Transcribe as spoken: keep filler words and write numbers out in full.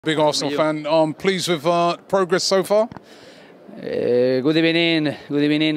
Big Arsenal fan. I'm pleased with uh, progress so far. Uh, good evening. Good evening.